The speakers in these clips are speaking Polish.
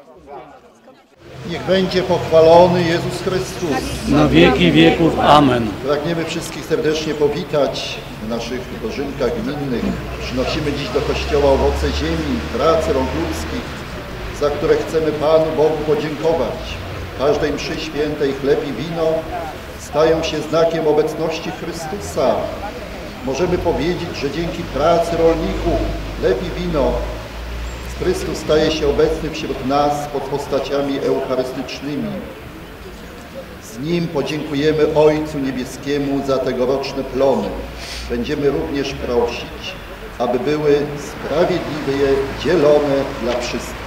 Niech będzie pochwalony Jezus Chrystus. Na wieki wieków. Amen. Pragniemy wszystkich serdecznie powitać w naszych dożynkach gminnych. Przynosimy dziś do Kościoła owoce ziemi, pracy rąk ludzkich, za które chcemy Panu Bogu podziękować. W każdej mszy świętej chleb i wino stają się znakiem obecności Chrystusa. Możemy powiedzieć, że dzięki pracy rolników chleb i wino Chrystus staje się obecny wśród nas pod postaciami eucharystycznymi. Z Nim podziękujemy Ojcu Niebieskiemu za tegoroczne plony. Będziemy również prosić, aby były sprawiedliwie dzielone dla wszystkich.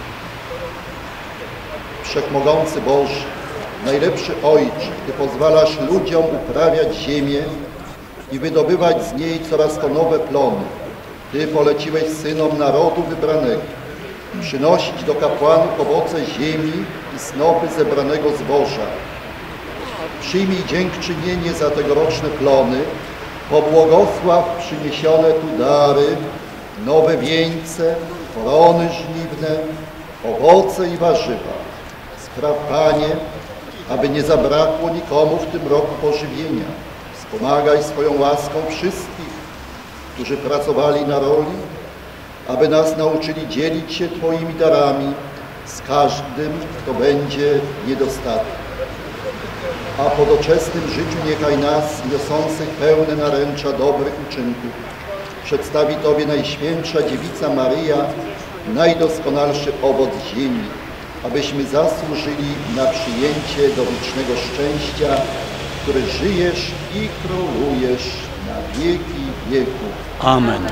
Wszechmogący Boże, najlepszy Ojcze, Ty pozwalasz ludziom uprawiać ziemię i wydobywać z niej coraz to nowe plony. Ty poleciłeś synom narodu wybranego przynosić do kapłanów owoce ziemi i snopy zebranego zboża. Przyjmij dziękczynienie za tegoroczne plony, pobłogosław przyniesione tu dary, nowe wieńce, korony żniwne, owoce i warzywa. Spraw, Panie, aby nie zabrakło nikomu w tym roku pożywienia. Wspomagaj swoją łaską wszystkich, którzy pracowali na roli, aby nas nauczyli dzielić się Twoimi darami z każdym, kto będzie niedostatny. A po doczesnym życiu niechaj nas, niosących pełne naręcza dobrych uczynków, przedstawi Tobie Najświętsza Dziewica Maryja, najdoskonalszy owoc ziemi, abyśmy zasłużyli na przyjęcie do wiecznego szczęścia, który żyjesz i królujesz na wieki wieków. Amen.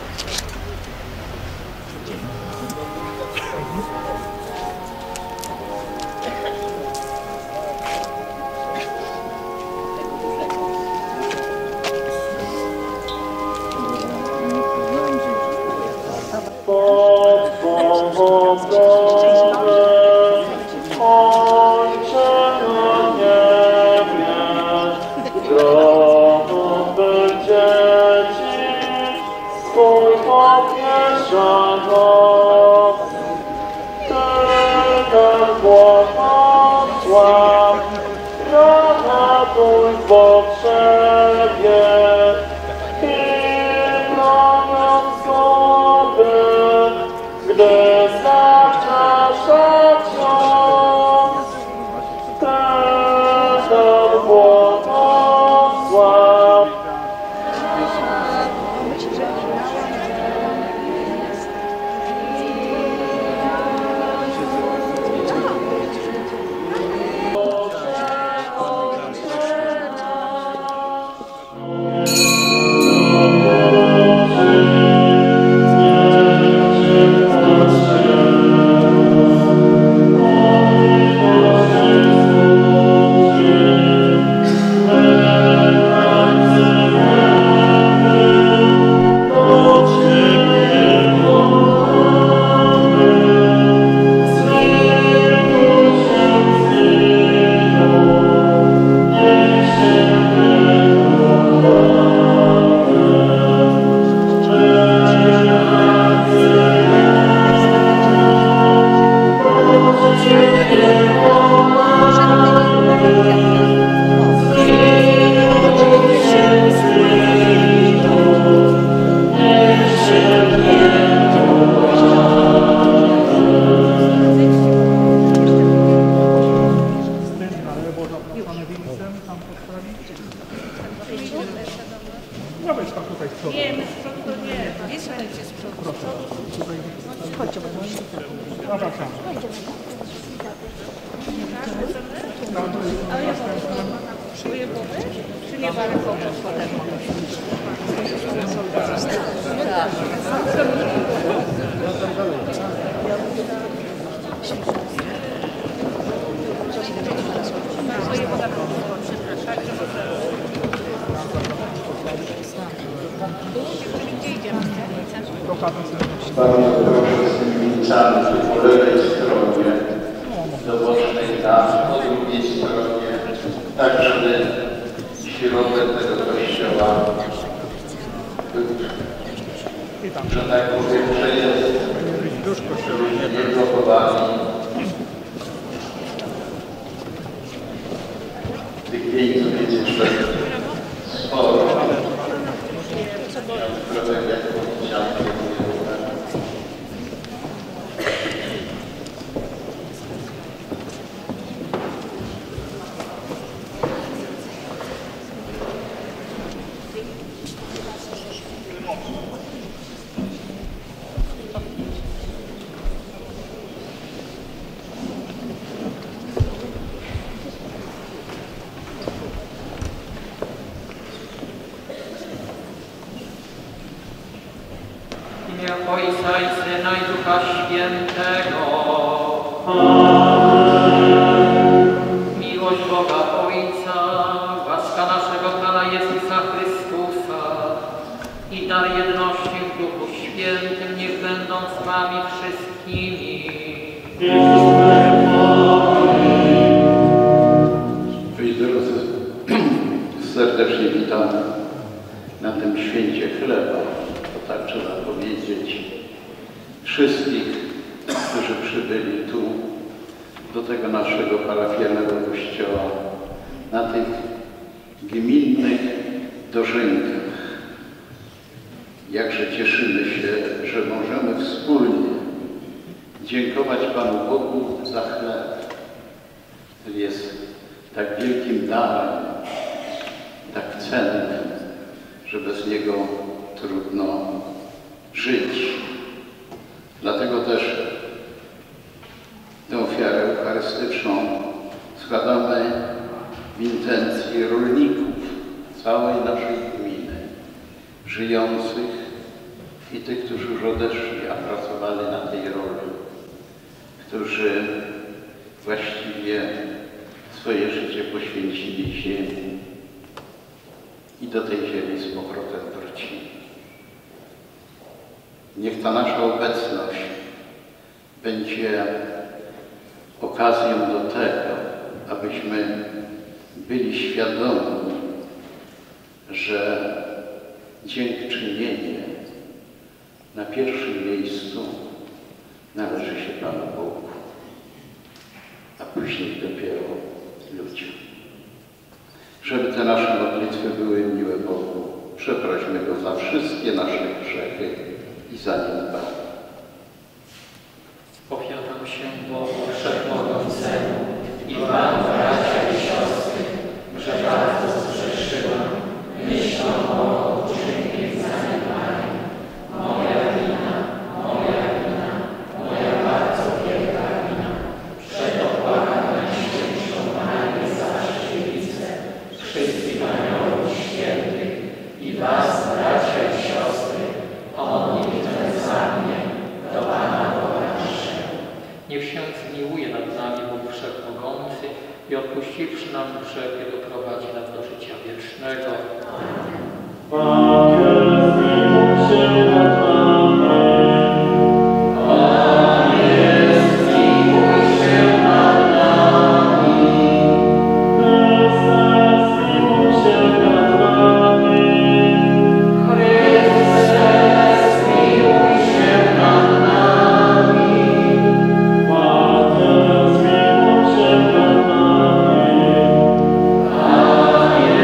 Bardzo proszę z tymi milczami po lewej stronie, dowolnej na drugiej stronie, tak żeby środek tego kościoła był, że tak powiem, że jest nieblokowany. Ojca i Syna i Ducha Świętego. Miłość Boga Ojca, łaska naszego Pana Jezusa Chrystusa i dar jedności w Duchu Świętym niech będą z wami wszystkimi. Moi drodzy, serdecznie witam na tym święcie chleba, to tak trzeba powiedzieć, wszystkich, którzy przybyli tu, do tego naszego parafialnego kościoła, na tych gminnych dożynkach. Jakże cieszymy się, że możemy wspólnie dziękować Panu Bogu za chleb, który jest tak wielkim darem, tak cennym, że bez niego trudno żyć. Dlatego też tę ofiarę eucharystyczną składamy w intencji rolników całej naszej gminy, żyjących i tych, którzy już odeszli, a pracowali na tej roli, którzy właściwie swoje życie poświęcili ziemi i do tej ziemi z powrotem wrócili. Niech ta nasza obecność będzie okazją do tego, abyśmy byli świadomi, że dziękczynienie na pierwszym miejscu należy się Panu Bogu, a później dopiero ludziom. Żeby te nasze modlitwy były miłe Bogu, przeprośmy Go za wszystkie nasze grzechy i zaniedbania. Powiadam się Bogu Wszechmogącemu i wam, bracia i siostry, że bardzo zgrzeszyłam myślą, mową, uczynkiem, zaniedbaniem. Moja wina, moja bardzo wielka wina. Przeto błagam Najświętszą Marię zawsze widzę, wszystkich aniołów świętych i was, bracia i siostry, o modlitwę za mnie do Pana Boga naszego. Niech się zmiłuje nad nami Bóg Wszechmogący i odpuściwszy nam grzechy doprowadzi nas do życia wiecznego.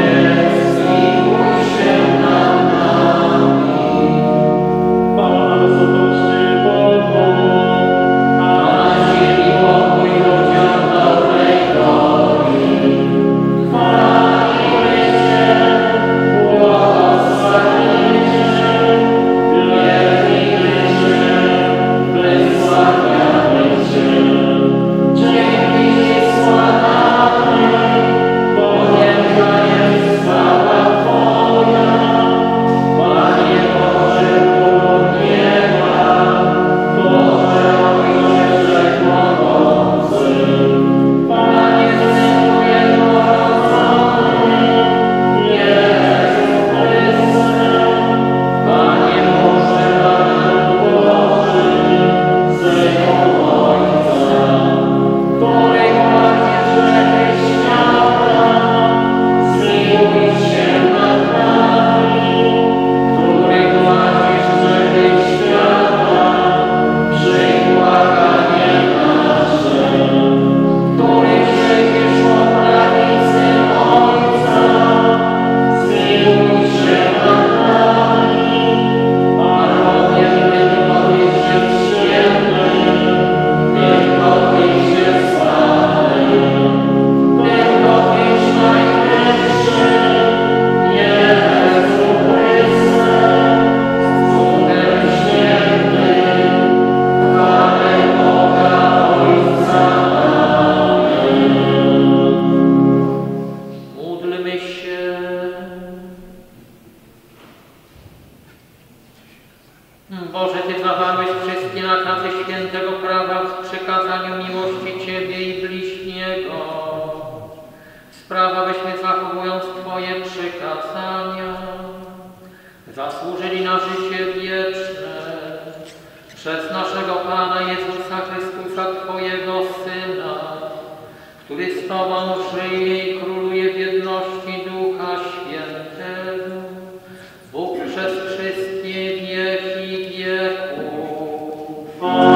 Amen. miłości Ciebie i bliźniego. Sprawa, byśmy zachowując Twoje przykazania, zasłużyli na życie wieczne przez naszego Pana Jezusa Chrystusa, Twojego Syna, który z Tobą żyje i króluje w jedności Ducha Świętego, Bóg przez wszystkie wieki wieków.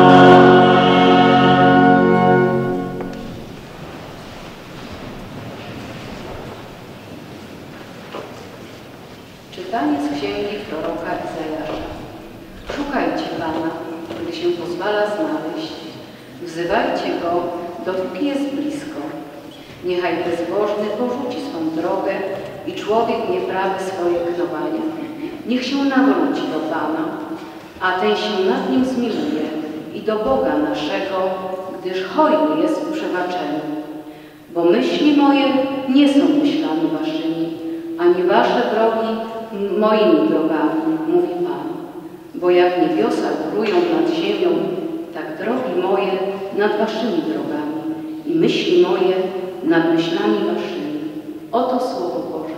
Czytanie z księgi proroka Izajasza. Szukajcie Pana, gdy się pozwala znaleźć. Wzywajcie Go, dopóki jest blisko. Niechaj bezbożny porzuci swą drogę i człowiek nieprawy swoje knowania. Niech się nawróci do Pana, a ten się nad nim zmiłuje i do Boga naszego, gdyż hojny jest w przebaczeniu. Bo myśli moje nie są myślami waszymi, ani wasze drogi moimi drogami, mówi Pan. Bo jak niebiosa górują nad ziemią, tak drogi moje nad waszymi drogami i myśli moje nad myślami waszymi. Oto Słowo Boże.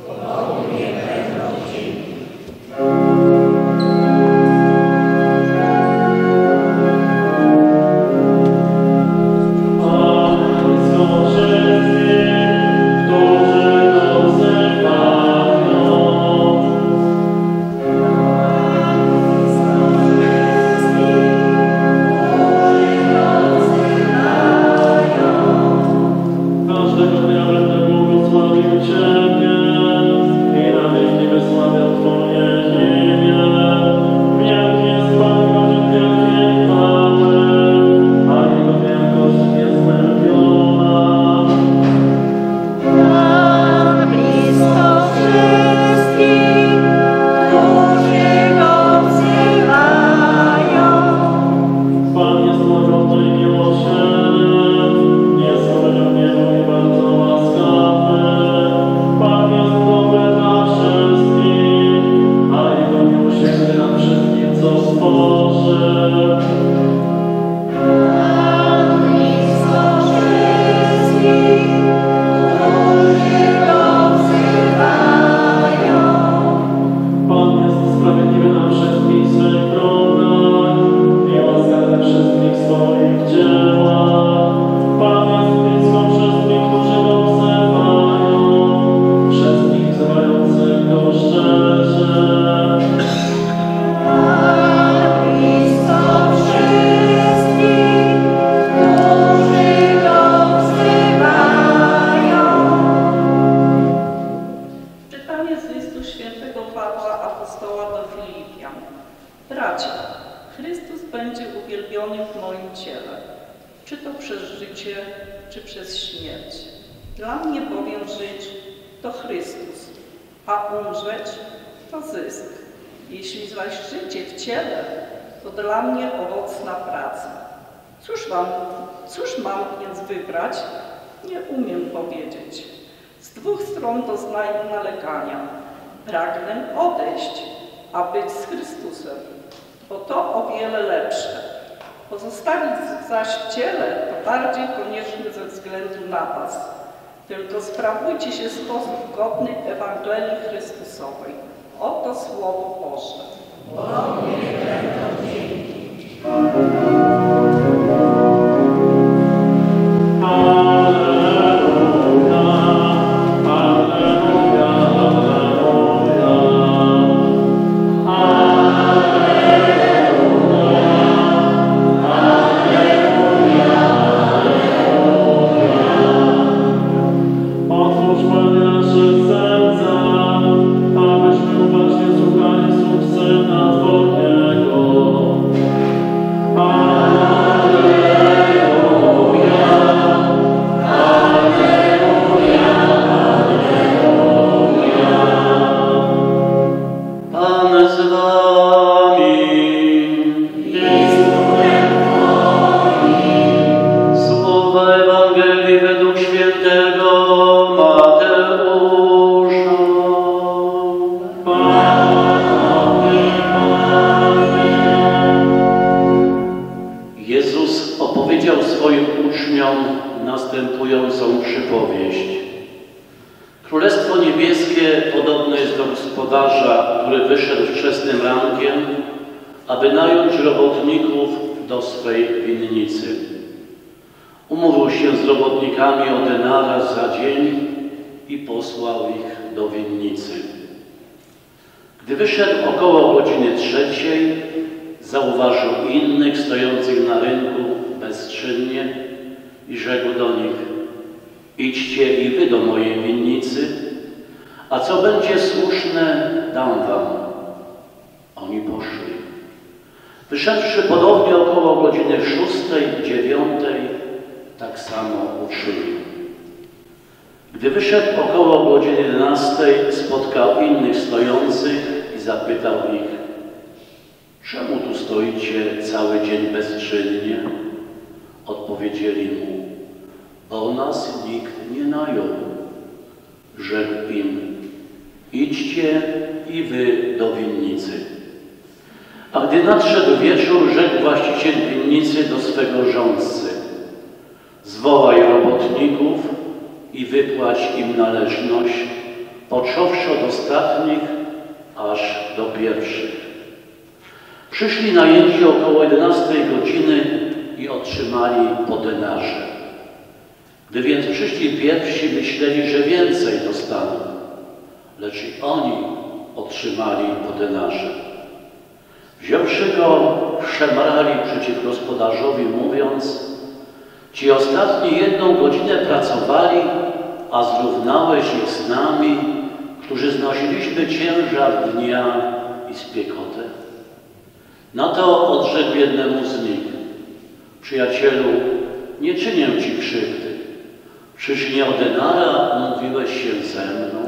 Cóż mam więc wybrać? Nie umiem powiedzieć. Z dwóch stron doznaję nalegania. Pragnę odejść, a być z Chrystusem, bo to o wiele lepsze. Pozostawić zaś w ciele to bardziej konieczne ze względu na was. Tylko sprawujcie się w sposób godny Ewangelii Chrystusowej. Oto Słowo Boże. Bogu niech będą dzięki. Jezus opowiedział swoim uczniom następującą przypowieść. Królestwo niebieskie podobne jest do gospodarza, który wyszedł wczesnym rankiem, aby nająć robotników do swej winnicy. Umówił się z robotnikami o denara za dzień i posłał ich do winnicy. Gdy wyszedł około godziny 3, zauważył innych stojących na rynku bezczynnie i rzekł do nich: idźcie i wy do mojej winnicy, a co będzie słuszne, dam wam. Oni poszli. Wyszedłszy ponownie około godziny 6, 9, tak samo uczynił. Gdy wyszedł około godziny 11, spotkał innych stojących i zapytał ich: czemu tu stoicie cały dzień bezczynnie? Odpowiedzieli mu: bo nas nikt nie najął. Rzekł im: idźcie i wy do winnicy. A gdy nadszedł wieczór, rzekł właściciel winnicy do swego rządcy: zwołaj robotników i wypłać im należność, począwszy od ostatnich, aż do pierwszych. Przyszli najęci około 11 godziny i otrzymali po denarze. Gdy więc przyszli pierwsi, myśleli, że więcej dostaną, lecz i oni otrzymali po denarze. Wziąwszy go, szemrali przeciw gospodarzowi, mówiąc: ci ostatni 1 godzinę pracowali, a zrównałeś ich z nami, którzy znosiliśmy ciężar dnia i spiekotę. Na to odrzekł jednemu z nich: przyjacielu, nie czynię ci krzywdy. Czyż nie o denara umówiłeś się ze mną?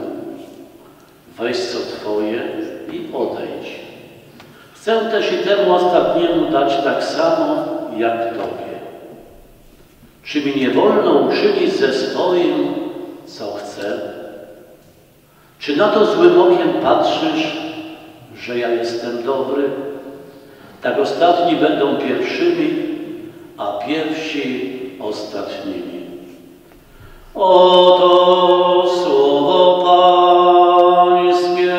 Weź co twoje i odejdź. Chcę też i temu ostatniemu dać tak samo jak tobie. Czy mi nie wolno uczynić ze swoim, co chcę? Czy na to złym okiem patrzysz, że ja jestem dobry? Tak ostatni będą pierwszymi, a pierwsi ostatnimi. Oto słowo Pańskie.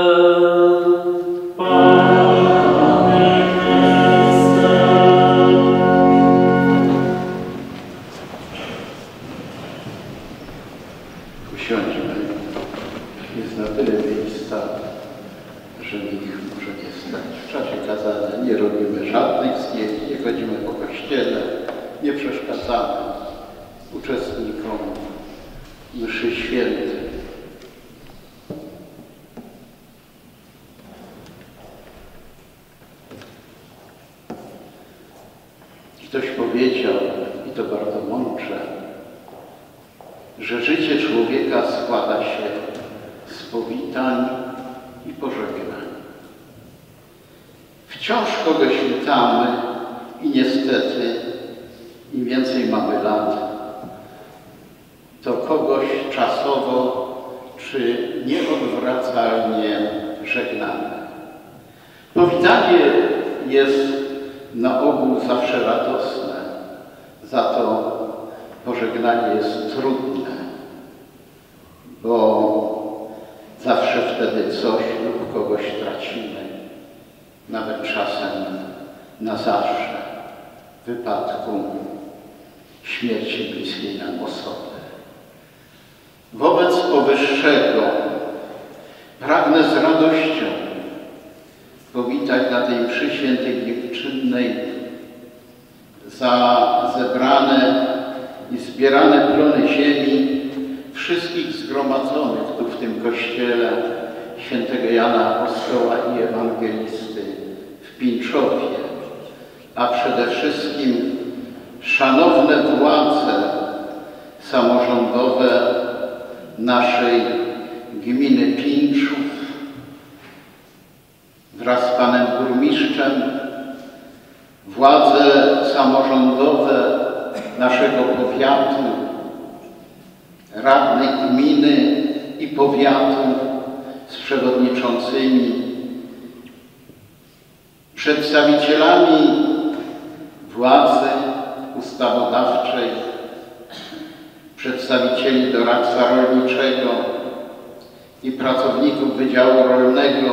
Usiądźmy. Jest na tyle miejsca, że ich może nie stać. W czasie kazania nie robimy żadnych zdjęć, nie chodzimy po kościele, nie przeszkadzamy uczestnikom mszy świętej. Ktoś powiedział, i to bardzo mądrze, że życie człowieka składa się z powitań i pożegnań. Wciąż kogoś witamy i niestety im więcej mamy lat, to kogoś czasowo czy nieodwracalnie żegnamy. Powitanie jest na ogół zawsze radosne, za to pożegnanie jest trudne, bo zawsze wtedy coś lub kogoś tracimy, nawet czasem na zawsze, w wypadku śmierci bliskiej nam osoby. Wobec powyższego pragnę z radością powitać na tej mszy świętej dziękczynnej za zebrane i zbierane plony ziemi wszystkich zgromadzonych tu w tym kościele świętego Jana Apostoła i Ewangelisty w Pińczowie, a przede wszystkim szanowne władze samorządowe naszej gminy Pińczów wraz z panem burmistrzem, władze samorządowe naszego powiatu, radnej gminy i powiatu z przewodniczącymi, przedstawicielami władzy ustawodawczej przedstawicieli doradztwa rolniczego i pracowników Wydziału Rolnego,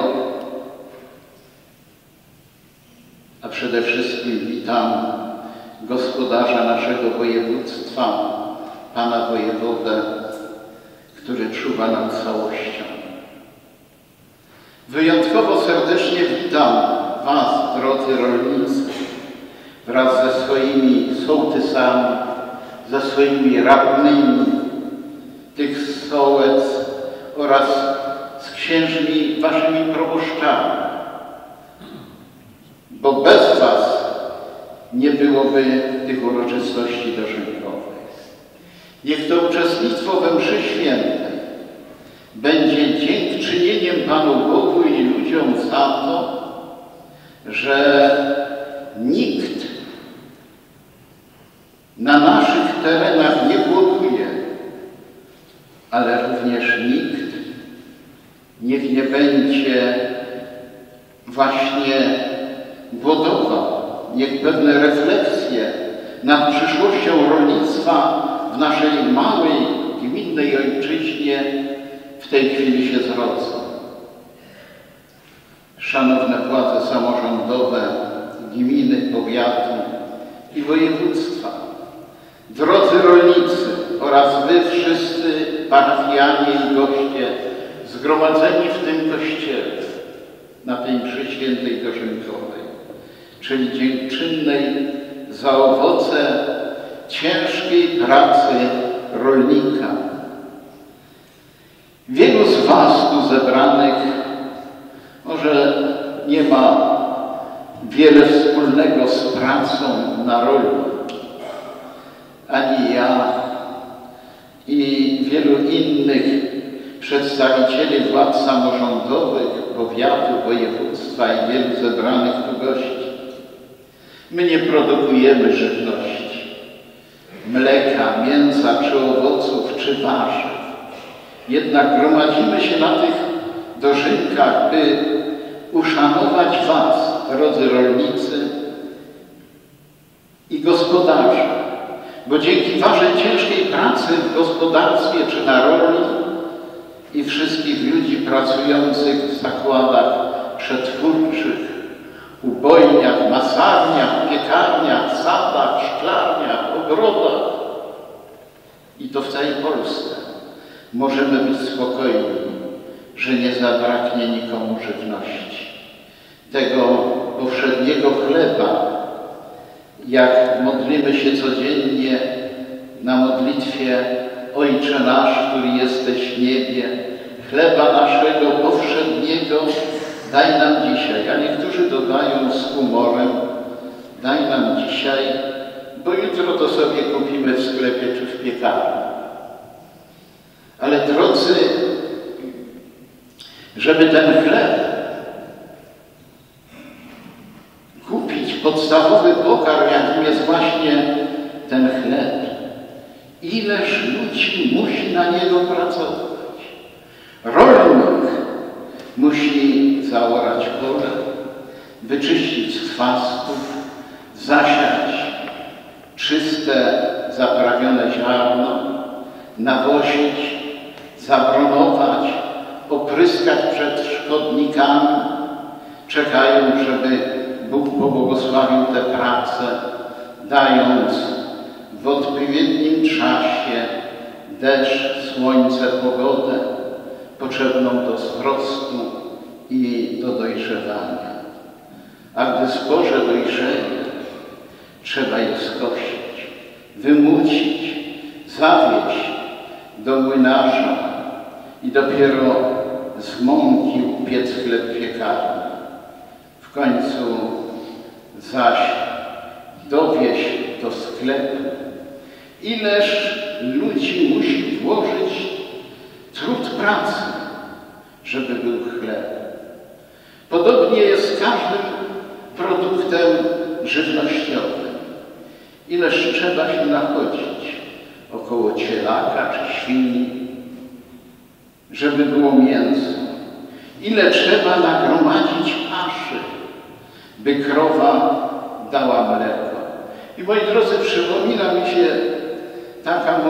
a przede wszystkim witam gospodarza naszego województwa, pana wojewodę, który czuwa nad całością. Wyjątkowo serdecznie witam was, drodzy rolnicy, wraz ze swoimi sołtysami, ze swoimi radnymi tych sołec oraz z księżmi waszymi proboszczami, bo bez was nie byłoby tych uroczystości dożynkowych. Niech to uczestnictwo we mszy świętej będzie dziękczynieniem Panu Bogu i ludziom za to, że nikt na naszych terenach nie głoduje, ale również nikt niech nie będzie właśnie głodował. Niech pewne refleksje nad przyszłością rolnictwa w naszej małej, gminnej ojczyźnie w tej chwili się zrodzą. Szanowne władze samorządowe gminy, powiatu i województwa, drodzy rolnicy oraz wy wszyscy parafianie i goście zgromadzeni w tym kościele na tej mszy świętej dożynkowej, czyli dziękczynnej za owoce ciężkiej pracy rolnika. Wielu z was tu zebranych może nie ma wiele wspólnego z pracą na roli. Ani ja i wielu innych przedstawicieli władz samorządowych, powiatu, województwa i wielu zebranych tu gości. My nie produkujemy żywności, mleka, mięsa, czy owoców, czy warzyw. Jednak gromadzimy się na tych dożynkach, by uszanować was, drodzy rolnicy i gospodarze, bo dzięki waszej ciężkiej pracy w gospodarstwie czy na roli i wszystkich ludzi pracujących w zakładach przetwórczych, ubojniach, masarniach, piekarniach, sadach, szklarniach, ogrodach i to w całej Polsce możemy być spokojni, że nie zabraknie nikomu żywności. Tego powszedniego chleba, jak modlimy się codziennie na modlitwie Ojcze nasz, który jesteś w niebie, chleba naszego powszedniego daj nam dzisiaj, a niektórzy dodają z humorem, daj nam dzisiaj, bo jutro to sobie kupimy w sklepie czy w piekarni. Ale drodzy, żeby ten chleb kupić, podstawowy pokarm, jakim jest właśnie ten chleb, ileż ludzi musi na niego pracować. Rolnik musi zaorać pole, wyczyścić z chwastów, zasiać czyste, zaprawione ziarno, nawosić, zabronować, opryskać przed szkodnikami, czekając, żeby Bóg pobłogosławił tę pracę, dając w odpowiednim czasie deszcz, słońce, pogodę potrzebną do wzrostu i do dojrzewania. A gdy zboże dojrzeje, trzeba je skosić, wymucić, zawieźć do młynarza i dopiero z mąki upiec chleb piekarny. W końcu zaś dowieźć do sklepu. Ileż ludzi musi włożyć trud pracy, żeby był chleb. Podobnie jest z każdym produktem żywnościowym. Ileż trzeba się nachodzić około cielaka czy świni, żeby było mięso. Ile trzeba nagromadzić paszy, by krowa dała mleko. I moi drodzy, przypomina mi się taka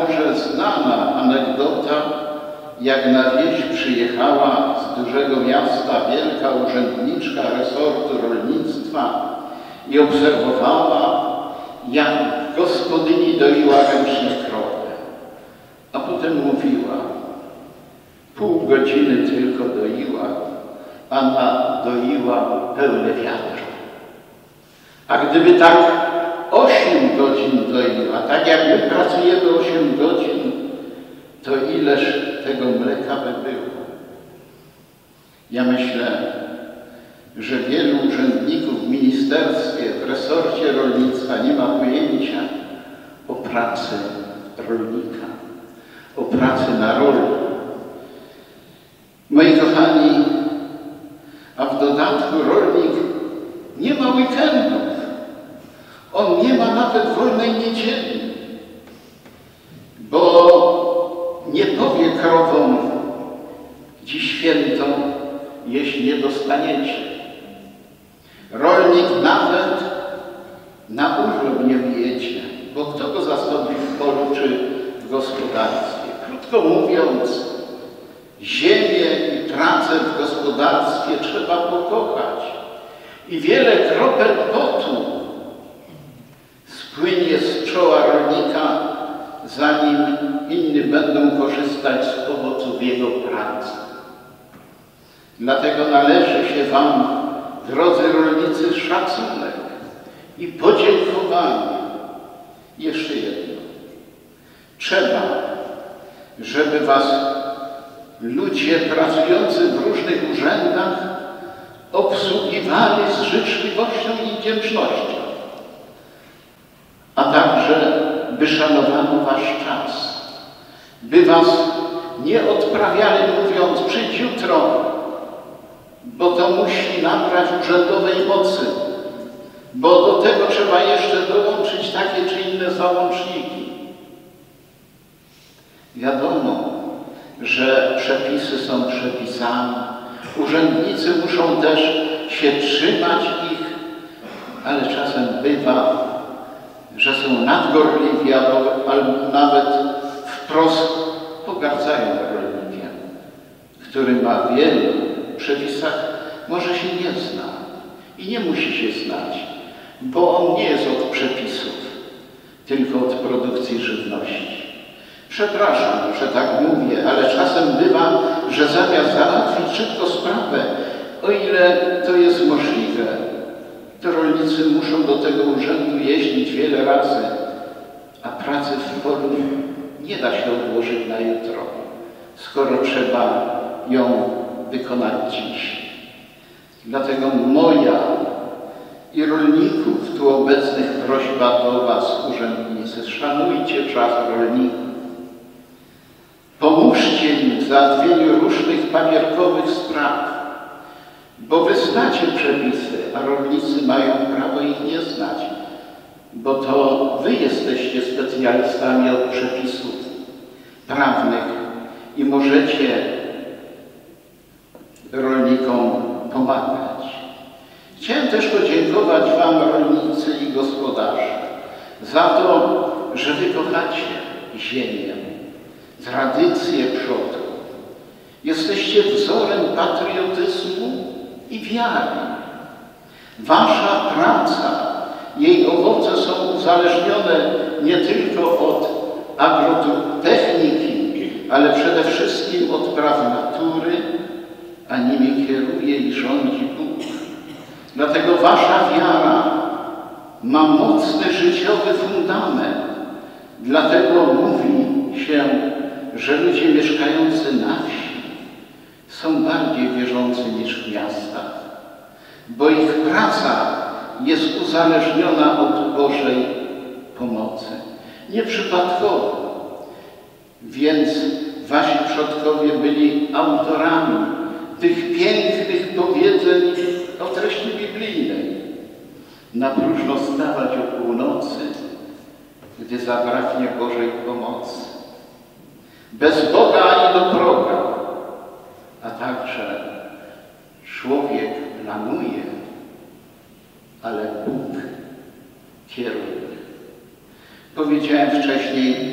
może znana anegdota, jak na wieś przyjechała z dużego miasta wielka urzędniczka resortu rolnictwa i obserwowała, jak gospodyni doiła ręcznie krowę. A potem mówiła, pół godziny tylko doiła, a nadoiła pełne wiadro. A gdyby tak 8 godzin doiła, tak jak my pracujemy 8 godzin, to ileż tego mleka by było? Ja myślę, że wielu urzędników w ministerstwie, w resorcie rolnictwa nie ma pojęcia o pracy rolnika, o pracy na rolu. Moi kochani, a w dodatku rolnik nie ma weekendów. On nie ma nawet wolnej niedzieli, bo nie powie krowom, dziś święto, jeśli nie dostaniecie. Rolnik nawet na urlop nie wyjedzie, bo kto go zastąpi w polu czy w gospodarstwie? Krótko mówiąc, ziemię i pracę w gospodarstwie trzeba pokochać i wiele kropel potu spłynie z czoła rolnika, zanim inni będą korzystać z owoców jego pracy. Dlatego należy się Wam, drodzy rolnicy, szacunek i podziękowanie. Jeszcze jedno. Trzeba, żeby Was ludzie pracujący w różnych urzędach obsługiwali z życzliwością i wdzięcznością, a także by szanowano Wasz czas, by Was nie odprawiali mówiąc przyjdź jutro, bo to musi nabrać urzędowej mocy, bo do tego trzeba jeszcze dołączyć takie czy inne załączniki. Wiadomo, że przepisy są przepisami, urzędnicy muszą też się trzymać ich, ale czasem bywa, że są nadgorliwi albo nawet wprost pogardzają rolnikiem, który ma w wielu przepisach, może się nie zna i nie musi się znać, bo on nie jest od przepisów, tylko od produkcji żywności. Przepraszam, że tak mówię, ale czasem bywa, że zamiast załatwić szybko sprawę, o ile to jest możliwe, to rolnicy muszą do tego urzędu jeździć wiele razy, a pracy w polu nie da się odłożyć na jutro, skoro trzeba ją wykonać dziś. Dlatego moja i rolników tu obecnych prośba do Was, urzędnicy, szanujcie czas rolników. Pomóżcie im w załatwieniu różnych papierkowych spraw, bo Wy znacie przepisy, a rolnicy mają prawo ich nie znać, bo to Wy jesteście specjalistami od przepisów prawnych i możecie rolnikom pomagać. Chciałem też podziękować Wam, rolnicy i gospodarze, za to, że Wy kochacie ziemię, tradycje przodków. Jesteście wzorem patriotyzmu i wiary. Wasza praca, jej owoce są uzależnione nie tylko od agrotechniki, ale przede wszystkim od praw natury, a nimi kieruje i rządzi Bóg. Dlatego Wasza wiara ma mocny życiowy fundament. Dlatego mówi się, że ludzie mieszkający na wsi są bardziej wierzący niż w miastach, bo ich praca jest uzależniona od Bożej pomocy. Nieprzypadkowo, więc Wasi przodkowie byli autorami tych pięknych powiedzeń o treści biblijnej. Na próżno stawać o północy, gdy zabraknie Bożej pomocy. Bez Boga ani do proga, a także człowiek planuje, ale Bóg kieruje. Powiedziałem wcześniej,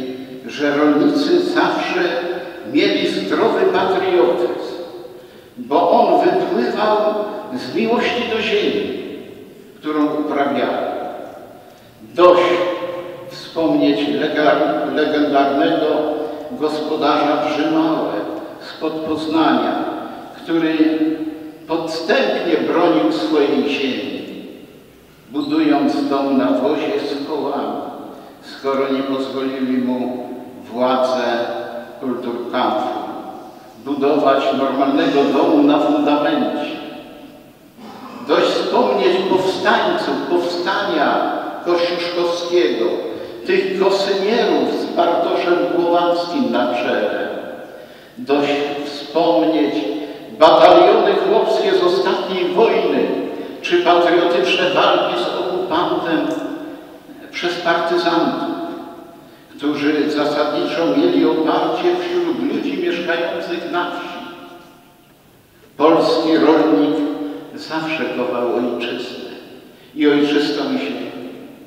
że rolnicy zawsze mieli zdrowy patriotyzm, bo on wypływał z miłości do ziemi, którą uprawiali. Dość wspomnieć legendarnego gospodarza Brzymałę spod Poznania, który podstępnie bronił swojej ziemi, budując dom na wozie z kołami, skoro nie pozwolili mu władze kulturkampfu budować normalnego domu na fundamencie. Dość wspomnieć powstańców powstania kościuszkowskiego, tych kosynierów z Bartoszem Głowanskim na czele. Dość wspomnieć bataliony chłopskie z ostatniej wojny, czy patriotyczne walki z okupantem przez partyzantów, którzy zasadniczo mieli oparcie wśród ludzi mieszkających na wsi. Polski rolnik zawsze kochał ojczyznę i ojczystą ziemię.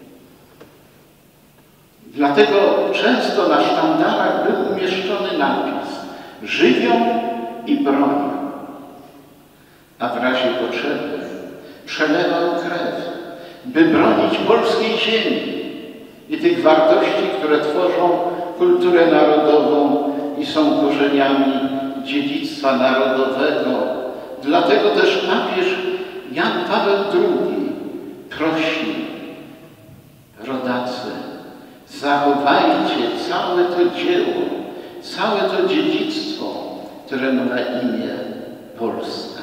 Dlatego często na sztandarach był umieszczony napis: żywią i bronią, a w razie potrzeby przelewał krew, by bronić polskiej ziemi i tych wartości, które tworzą kulturę narodową i są korzeniami dziedzictwa narodowego. Dlatego też papież Jan Paweł II prosi: rodacy, zachowajcie całe to dzieło, całe to dziedzictwo, które ma na imię Polska.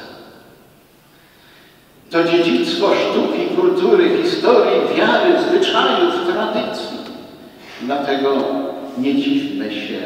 To dziedzictwo sztuki, kultury, historii, wiary, zwyczajów, tradycji. Dlatego nie dziwmy się,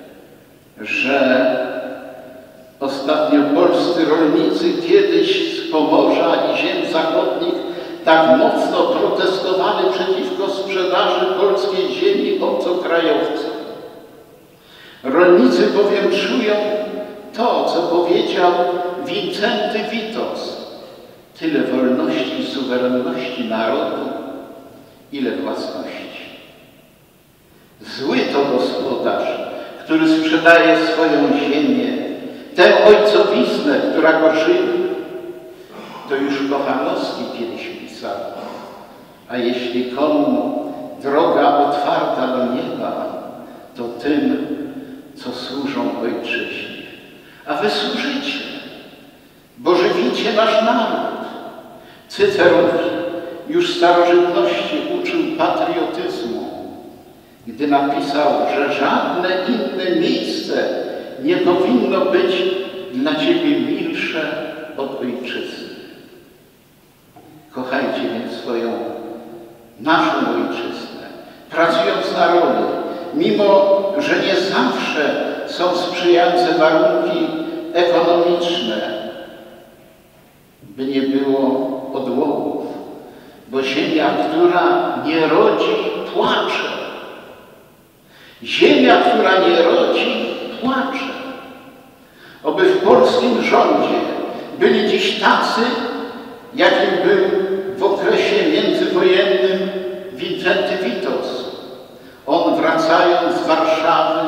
że ostatnio polscy rolnicy kiedyś z Pomorza i ziem zachodnich tak mocno protestowali przeciwko sprzedaży polskiej ziemi obcokrajowcom. Rolnicy bowiem czują to, co powiedział Wincenty Witos: tyle wolności i suwerenności narodu, ile własności. Zły to gospodarz, który sprzedaje swoją ziemię, tę ojcowiznę, która go żywi. To już Kochanowski kiedyś pisał: a jeśli komu droga otwarta do nieba, to tym, co służą ojczyźnie. A wy służycie, bo żywicie nasz naród. Cyceron już w starożytności uczył patriotyzmu, gdy napisał, że żadne inne miejsce nie powinno być dla ciebie milsze od ojczyzny. Kochajcie więc swoją, naszą ojczyznę, pracując na roli, mimo że nie zawsze są sprzyjające warunki ekonomiczne, by nie było odłogów, bo ziemia, która nie rodzi, płacze. Ziemia, która nie rodzi, płacze. Oby w polskim rządzie byli dziś tacy, jakim był w okresie międzywojennym Wincenty Witos. On, wracając z Warszawy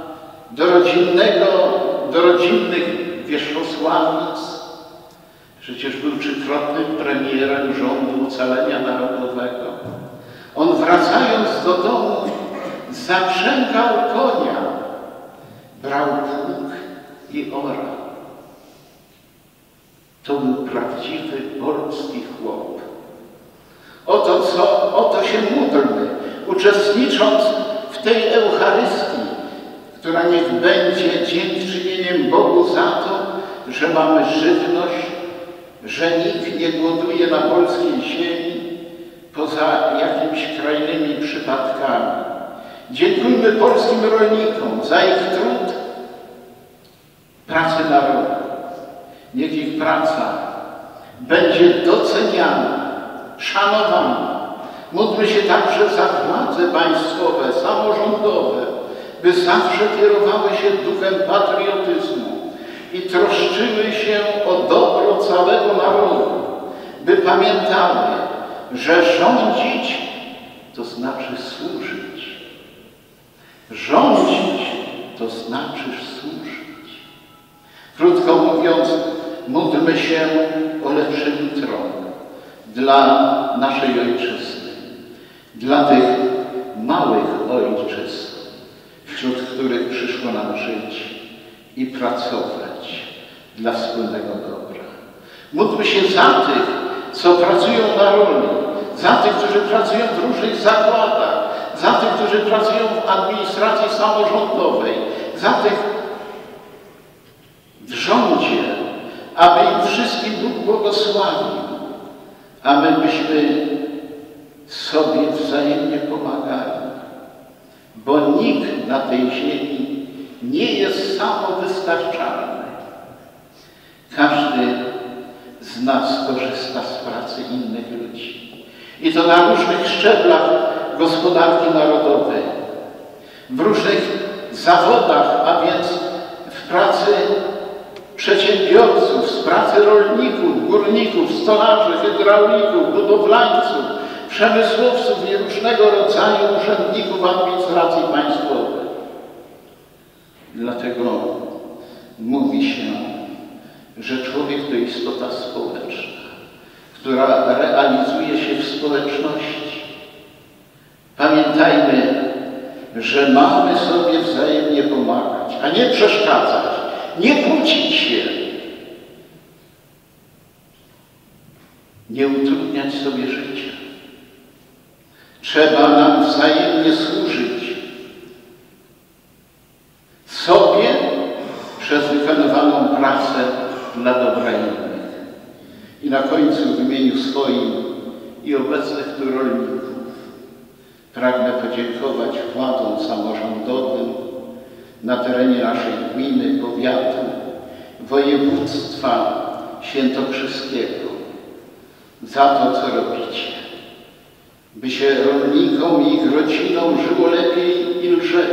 do rodzinnych Wierzchosławic, przecież był trzykrotnym premierem rządu Ocalenia Narodowego, on, wracając do domu, zaprzęgał konia, brał pług i orał. To był prawdziwy polski chłop. Oto się módlmy, uczestnicząc w tej Eucharystii, która niech będzie dziękczynieniem Bogu za to, że mamy żywność, że nikt nie głoduje na polskiej ziemi poza jakimiś krajnymi przypadkami. Dziękujmy polskim rolnikom za ich trud, pracę na rok. Niech ich praca będzie doceniana, szanowana. Módlmy się także za władze państwowe, samorządowe, by zawsze kierowały się duchem patriotyzmu i troszczyły się o dobro całego narodu, by pamiętały, że rządzić to znaczy służyć. Rządzić to znaczy służyć. Krótko mówiąc, módlmy się o lepsze jutro dla naszej ojczyzny, dla tych małych ojczyzn, wśród których przyszło nam żyć i pracować dla wspólnego dobra. Módlmy się za tych, co pracują na roli, za tych, którzy pracują w różnych zakładach, za tych, którzy pracują w administracji samorządowej, za tych w rządzie, aby im wszystkim Bóg błogosławił, a my byśmy sobie wzajemnie pomagali, bo nikt na tej ziemi nie jest samowystarczalny. Każdy z nas korzysta z pracy innych ludzi. I to na różnych szczeblach gospodarki narodowej, w różnych zawodach, a więc w pracy przedsiębiorców, z pracy rolników, górników, stolarzy, hydraulików, budowlańców, przemysłowców i różnego rodzaju urzędników administracji państwowej. Dlatego mówi się, że człowiek to istota społeczna, która realizuje się w społeczności. Pamiętajmy, że mamy sobie wzajemnie pomagać, a nie przeszkadzać, nie kłócić się, nie utrudniać sobie życia. Trzeba nam wzajemnie służyć sobie przez wykonywaną pracę dla dobra innych. I na końcu w imieniu swoim i obecnych tu rolników pragnę podziękować władzom samorządowym na terenie naszej gminy, powiatu, województwa świętokrzyskiego za to, co robicie, by się rolnikom i ich rodzinom żyło lepiej i lżej.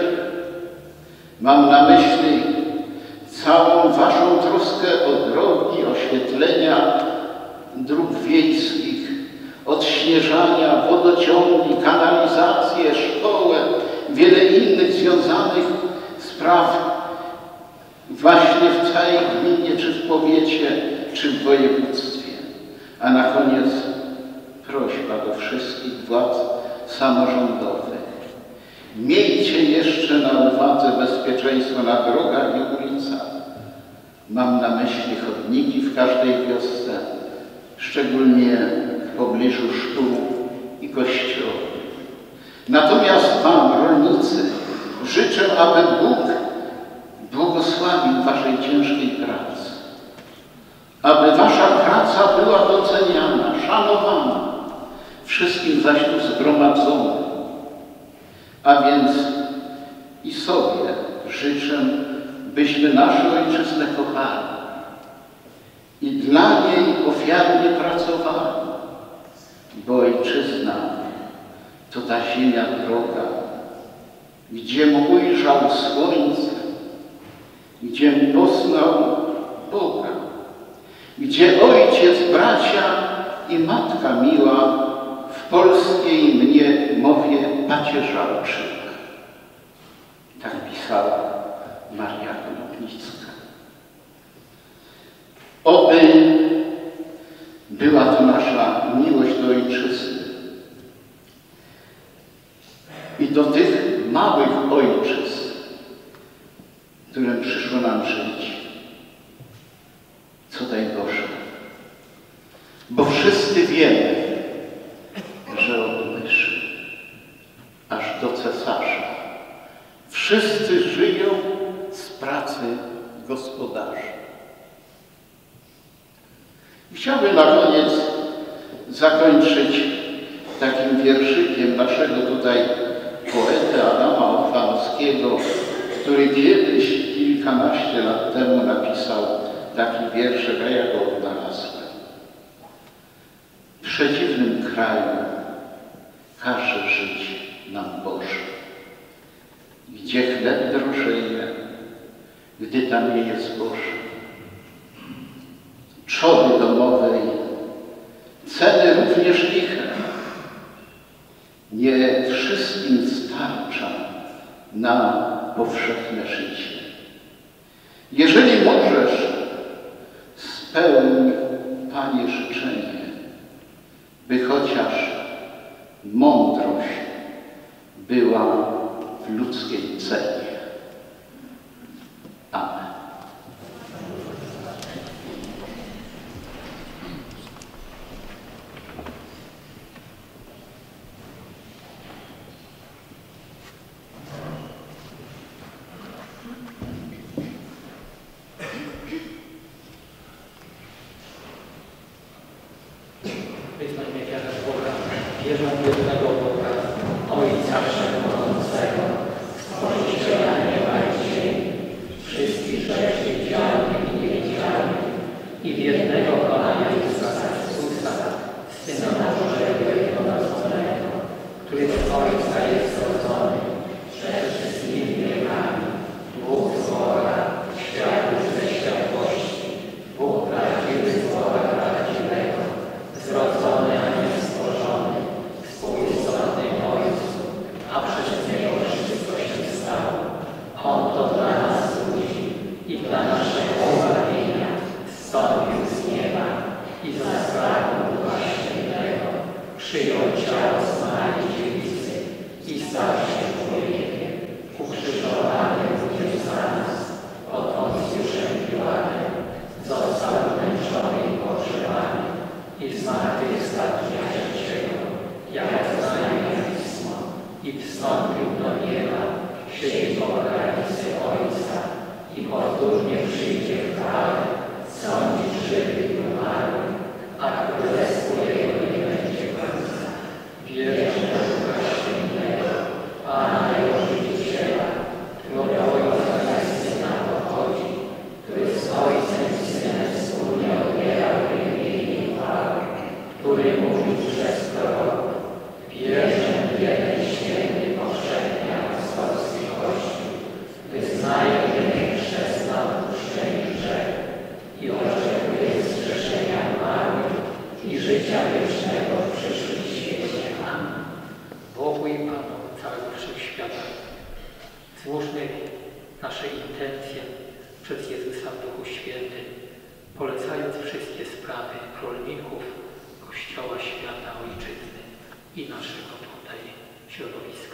Mam na myśli całą waszą troskę o drogi, oświetlenia dróg wiejskich, odśnieżania, wodociągi, kanalizację, szkołę, wiele innych związanych spraw właśnie w całej gminie, czy w powiecie, czy w województwie. A na koniec prośba do wszystkich władz samorządowych. Miejcie jeszcze na uwadze bezpieczeństwo na drogach i ulicach. Mam na myśli chodniki w każdej wiosce, szczególnie w pobliżu szkół i kościołów. Natomiast wam, rolnicy, życzę, aby Bóg błogosławił waszej ciężkiej pracy, aby wasza praca była doceniana, szanowana wszystkim zaś tu zgromadzonym. A więc i sobie życzę, byśmy naszą ojczyznę kochali i dla niej ofiarnie pracowali, bo ojczyzna to ta ziemia droga, gdziem ujrzał słońce, gdziem poznał Boga, gdzie ojciec, bracia i matka miła w polskiej mnie mowie pacierzalczyk. Tak pisała Maria Konopnicka. Oby była to nasza miłość do ojczyzny i do tych małych ojczyzn, którym przyszło nam żyć. Co daj Boże. Bo wszyscy wiemy, że od myszy aż do cesarza wszyscy żyją z pracy gospodarzy. Chciałbym na koniec zakończyć takim wierszykiem naszego tutaj poety Adama Ochanowskiego, który kiedyś, kilkanaście lat temu napisał taki wierszek, a ja go odnalazłem. W przedziwnym kraju każe żyć nam Boże, gdzie chleb drożeje, gdy tanieje zboże. Trzody domowej, ceny również liche. Nie wszystkim starcza na na powszechne życie. Jeżeli możesz, spełnij, Panie, życzenie, by chociaż mądrość była w ludzkiej cenie. Amen. Wyznajmy wiarę w Boga, wierzę w jednego Boga, Ojca Wszechmogącego, Stworzyciela nieba i ziemi, wszystkich rzeczy widzialnych i niewidzialnych, i w jednego Pana Jezusa Chrystusa, Syna Bożego jednorodzonego, który z Ojca jest rodzony, przed wszystkimi wiekami, Bóg z Boga, światły ze światłości, Bóg prawdziwy z Boga prawdziwego, zrodzony, a nie stworzony, współistotny Ojcu, a przez Niego wszystko się stało. On to dla nas ludzi i dla naszego zbawienia zstąpił z nieba i za sprawą Ducha Świętego przyjął ciało z Maryi Dziewicy i stał się człowiekiem, ukrzyżowany również za nas, pod Poncjuszem Piłatem, został męczony i pogrzebany i zmartwychwstał dnia trzeciego, jak oznajmia Pismo, i wstąpił do nieba, siedzi po prawicy Ojca i powtórnie przyjdzie w chwale, sądzić żywych i umarłych, a królestwo Jego nie będzie końca. Wierzę w Ducha Świętego, Pana i Ożywiciela, którego Ojca i Syna pochodzi, który z Ojcem i Synem wspólnie odbierał wymienienie i chwałę, który mówił przez proroków. Wierzę w jeden święty, powszechny apostolski Kościół, wyznaję, że nie chrzest na odpuszczenie grzechów i oczekuję wskrzeszenia umarłych i życia wiecznego w przyszłym świecie. Amen. Bogu i Panu całego wszechświata, złóżmy nasze intencje przez Jezusa w Duchu Świętym, polecając wszystkie sprawy rolników, Kościoła, świata, ojczyzny i naszego tutaj środowiska.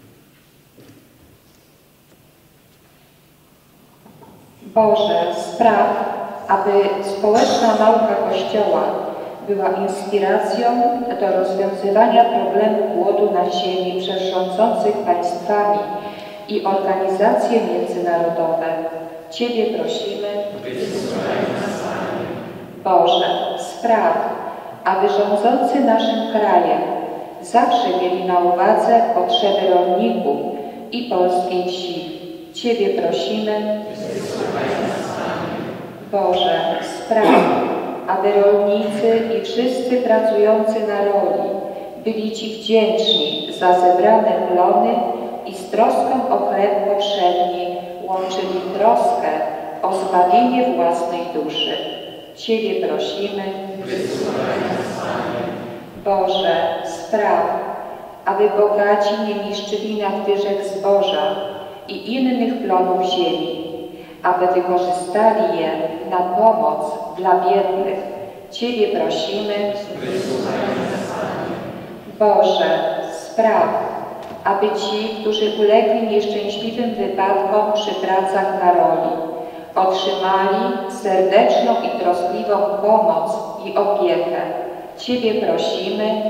Boże, spraw, aby społeczna nauka Kościoła była inspiracją do rozwiązywania problemu głodu na ziemi przez rządzących państwami i organizacje międzynarodowe. Ciebie prosimy. Boże, spraw, aby rządzący naszym krajem zawsze mieli na uwadze potrzeby rolników i polskiej wsi. Ciebie prosimy. Boże, spraw, aby rolnicy i wszyscy pracujący na roli byli Ci wdzięczni za zebrane plony i z troską o chleb powszedni łączyli troskę o zbawienie własnej duszy. Ciebie prosimy. Boże, spraw, aby bogaci nie niszczyli nadwyżek zboża i innych plonów ziemi, aby wykorzystali je na pomoc dla biednych. Ciebie prosimy. Boże, spraw, aby ci, którzy ulegli nieszczęśliwym wypadkom przy pracach na roli, otrzymali serdeczną i troskliwą pomoc i opiekę. Ciebie prosimy.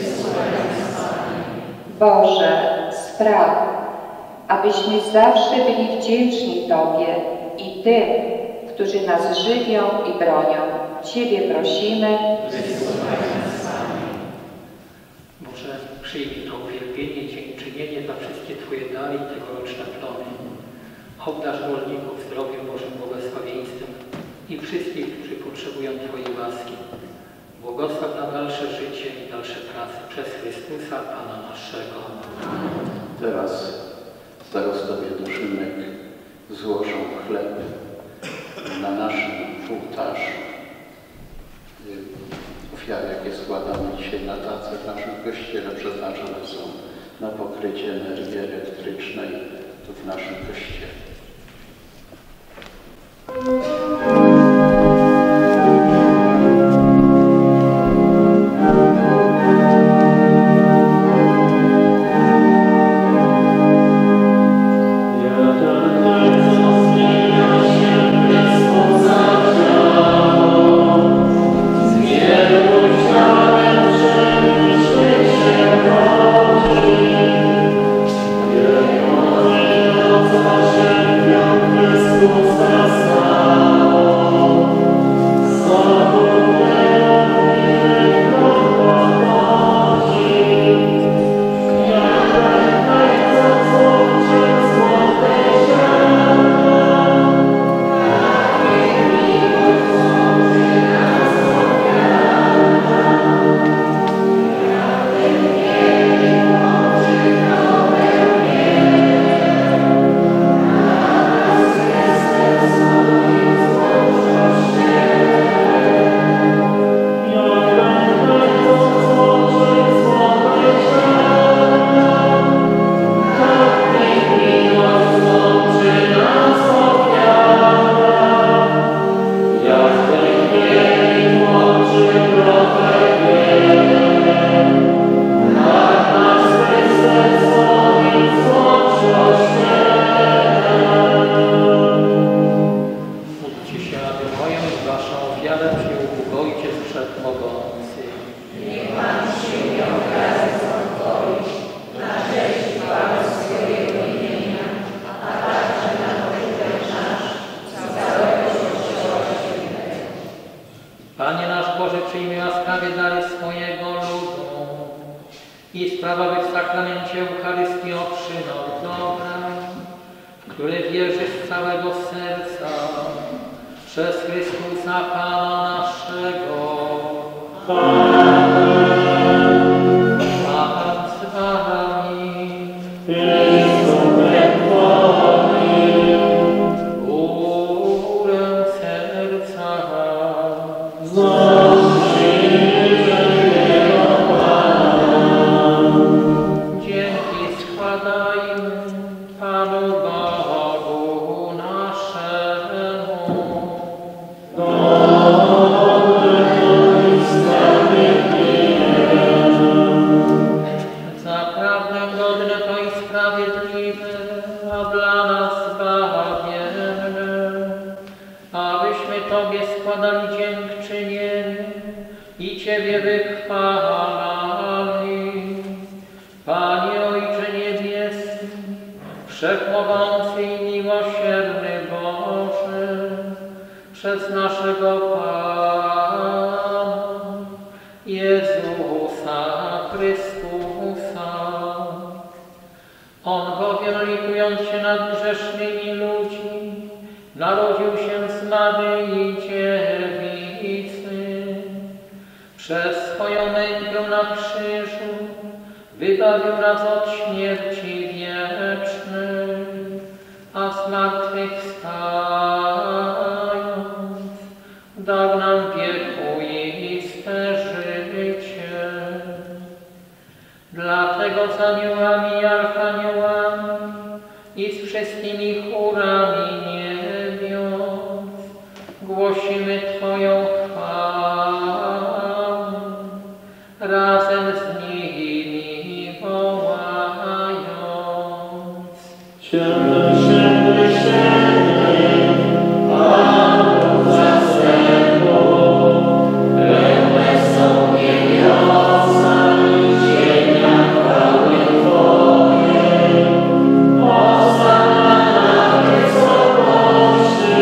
Boże, spraw, abyśmy zawsze byli wdzięczni Tobie i tym, którzy nas żywią i bronią. Ciebie prosimy. Boże, przyjmij to uwielbienie i dziękczynienie za wszystkie Twoje dary i tegoroczne plony. Obdarz rolników zdrowiem, Bożym błogosławieństwem i wszystkich, którzy potrzebują Twojej łaski. Błogosław na dalsze życie i dalsze prace przez Chrystusa, Pana naszego. Teraz starostowie Duszynek złożą chleb na naszym ołtarzu. Ofiary, jakie składamy dzisiaj na tacy w naszym Kościele, przeznaczone są na pokrycie energii elektrycznej tu w naszym Kościele. Panie nasz Boże, przyjmij łaskawie dary swojego ludu i sprawa w sakramencie Eucharystii otrzymał dobra, w które wierzysz z całego serca przez Chrystusa Pana naszego. Pan z wami. Górę serca. Dzięki składajmy Panu Bogu naszemu. Zaprawdę godne to i sprawiedliwe, a dla nas zbawienne, abyśmy Tobie składali dziękczynienie i Ciebie wychwalali. Panie Ojcze Niebieski, Wszechmogący i miłosierny Boże, przez naszego Pana Jezusa Chrystusa. On bowiem, litując się nad grzesznymi ludźmi, narodził się z Maryi Dziewicy. Przez swoją mękę na krzyżu wybawił nas od śmierci wiecznej, a zmartwychwstając dał nam wiekuiste życie. Dlatego z aniołami i archaniołami i z wszystkimi chórami niebios głosimy Twoją chwałę, razem z nimi wołając: Święty, święty, święty, Pan zastępów, pełne są niebiosa i ziemia chwały Twojej. Hosanna na wysokości,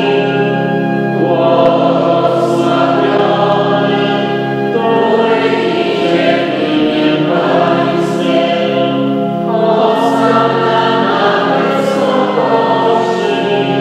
błogosławiony, który idzie w imię Pańskim. Hosanna na wysokości.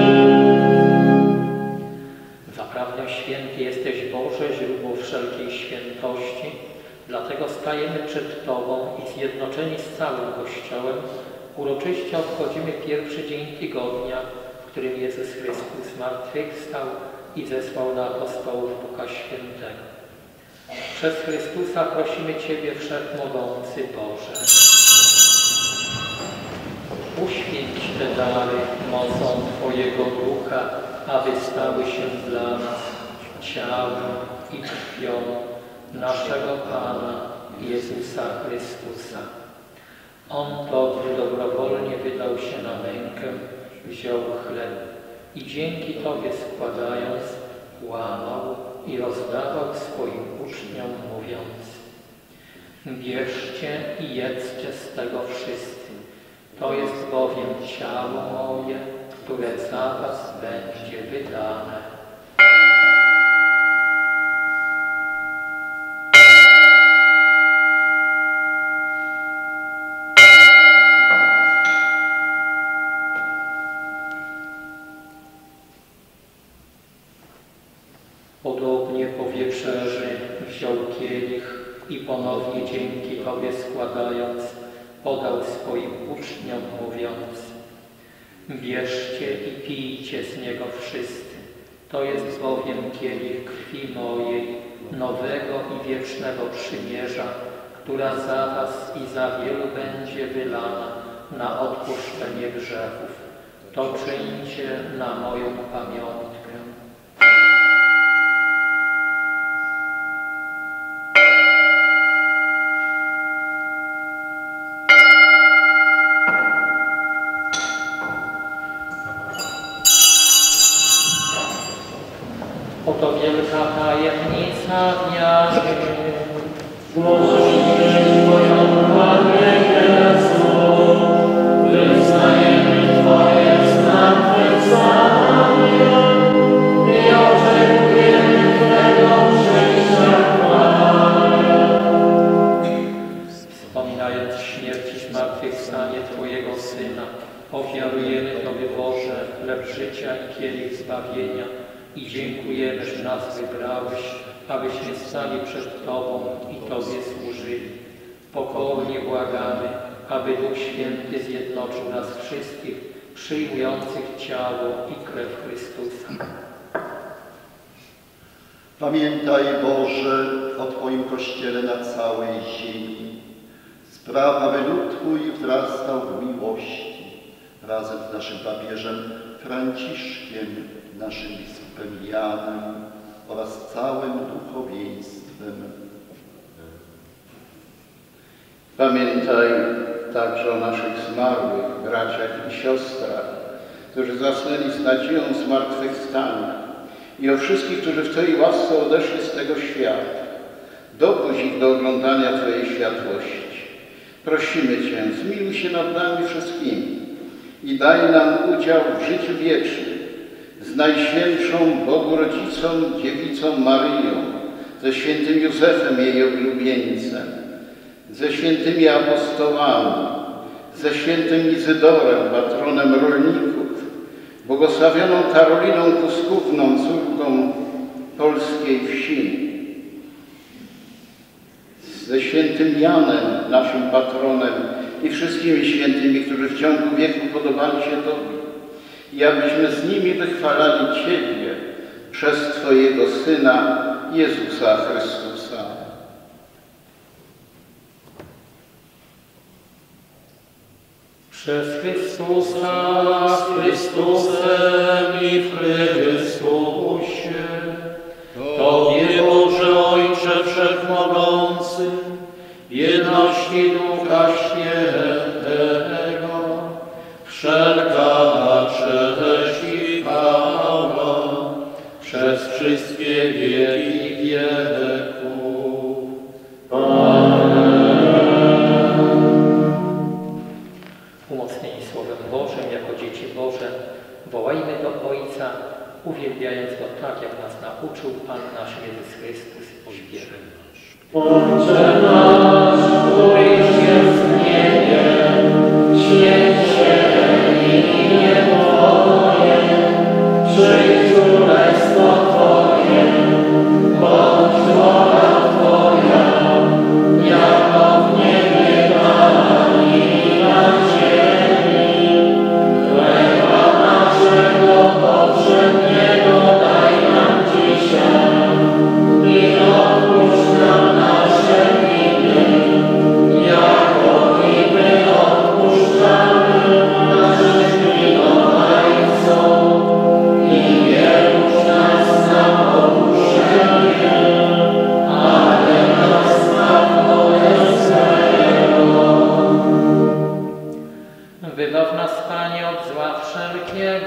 Zaprawdę święty jesteś, Boże, źródło wszelkiej świętości. Dlatego stajemy przed Tobą i zjednoczeni z całym Kościołem uroczyście obchodzimy pierwszy dzień tygodnia, w którym Jezus Chrystus zmartwychwstał i zesłał na apostołów Ducha Świętego. Przez Chrystusa prosimy Ciebie, Wszechmogący Boże. Uświęć te dary mocą Twojego Ducha, aby stały się dla nas ciałem i krwią naszego Pana Jezusa Chrystusa. On to, gdy dobrowolnie wydał się na mękę, wziął chleb i dzięki Tobie składając, łamał i rozdawał swoim uczniom, mówiąc: bierzcie i jedzcie z tego wszyscy. To jest bowiem ciało moje, które za was będzie wydane. Podobnie po wieczerzy wziął kielich i ponownie dzięki Tobie składając, podał swoim uczniom, mówiąc: bierzcie i pijcie z niego wszyscy. To jest bowiem kielich krwi mojej, nowego i wiecznego przymierza, która za was i za wielu będzie wylana na odpuszczenie grzechów. To czyńcie na moją pamiątkę. Oto wielka tajemnica wiary. Złożymy Twoją chwałę, Jezu, wyznajemy Twoje zmartwychwstanie i oczekujemy Twego przyjścia chwały. Wspominając śmierć i zmartwychwstanie Twojego Syna, ofiarujemy Tobie, Boże, chleb życia i kielich zbawienia, i dziękujemy, że nas wybrałeś, abyśmy stali przed Tobą i Tobie służyli. Pokornie błagamy, aby Duch Święty zjednoczył nas wszystkich, przyjmujących ciało i krew Chrystusa. Pamiętaj, Boże, o Twoim Kościele na całej ziemi. Spraw, aby lud Twój wzrastał w miłości, razem z naszym papieżem Franciszkiem, naszym biskupem Janem oraz całym duchowieństwem. Pamiętaj także o naszych zmarłych braciach i siostrach, którzy zasnęli z nadzieją zmartwychwstania, i o wszystkich, którzy w Twojej łasce odeszli z tego świata. Dopuść ich do oglądania Twojej światłości. Prosimy Cię, zmiłuj się nad nami wszystkimi i daj nam udział w życiu wiecznym z Najświętszą Bogu Rodzicą, Dziewicą Maryją, ze świętym Józefem, jej oblubieńcem, ze świętymi apostołami, ze świętym Izydorem, patronem rolników, błogosławioną Karoliną Kuskówną, córką polskiej wsi, ze świętym Janem, naszym patronem, i wszystkimi świętymi, którzy w ciągu wieku podobali się Tobie, i abyśmy z nimi wychwalali Ciebie przez Twojego Syna, Jezusa Chrystusa. Przez Chrystusa, z Chrystusem i w Chrystusie, Tobie, Boże Ojcze Wszechmogący, w jedności Ducha Świętego, wszelka cześć i chwała przez wszystkie wieki wieków. Amen. Umocnieni Słowem Bożym, jako dzieci Boże, wołajmy do Ojca, uwielbiając Go tak, jak nas nauczył Pan nasz Jezus Chrystus. Śpiewamy. Ojcze nasz, któryś jest w niebie, święć się imię Twoje, przyjdź królestwo Twoje, bądź wola Twoja, jako w niebie, tak i na ziemi. Chleba naszego powszedniego daj nam dzisiaj i odpuść nam nasze winy, jako i my odpuszczamy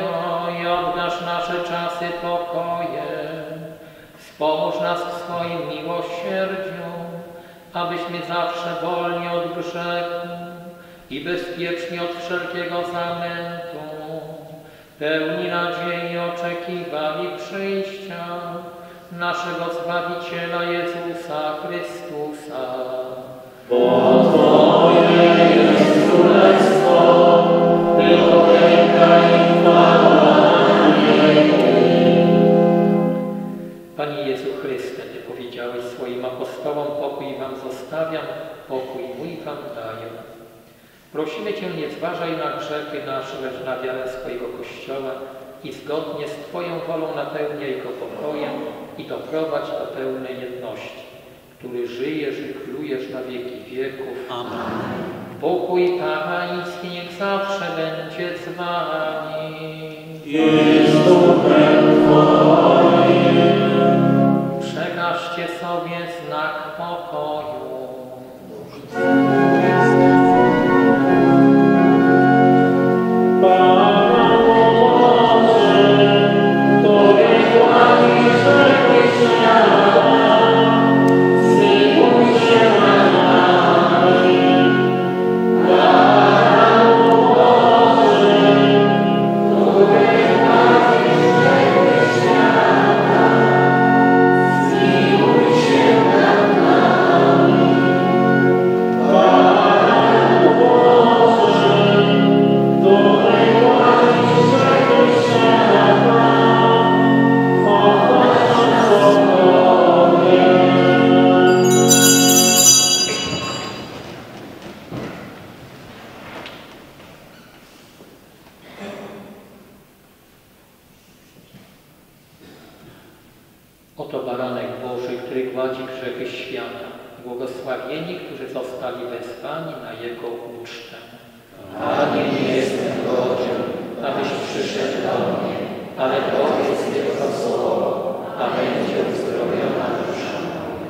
i obdarz nasze czasy pokojem. Wspomóż nas w swoim miłosierdziu, abyśmy zawsze wolni od grzechu i bezpieczni od wszelkiego zamętu, pełni nadziei oczekiwali przyjścia naszego Zbawiciela Jezusa Chrystusa. Bo Twoje jest królestwo, i potęga i chwała na wieki. Panie Jezu Chryste, Ty powiedziałeś swoim apostołom: pokój wam zostawiam, pokój mój wam daję. Prosimy Cię, nie zważaj na grzechy nasze, lecz na wiarę swojego Kościoła i zgodnie z Twoją wolą napełniaj go pokojem i doprowadź do pełnej jedności, który żyjesz i królujesz na wieki wieków. Amen. Pokój Pański niech zawsze będzie z Wami. I z duchem Twoim. Przekażcie sobie znak pokoju. Oto baranek Boży, który gładzi grzechy świata. Błogosławieni, którzy zostali wezwani na Jego ucztę. Panie, nie jestem godzien, Abyś przyszedł do mnie, ale powiedz tylko słowo, a będzie uzdrowiona dusza moja.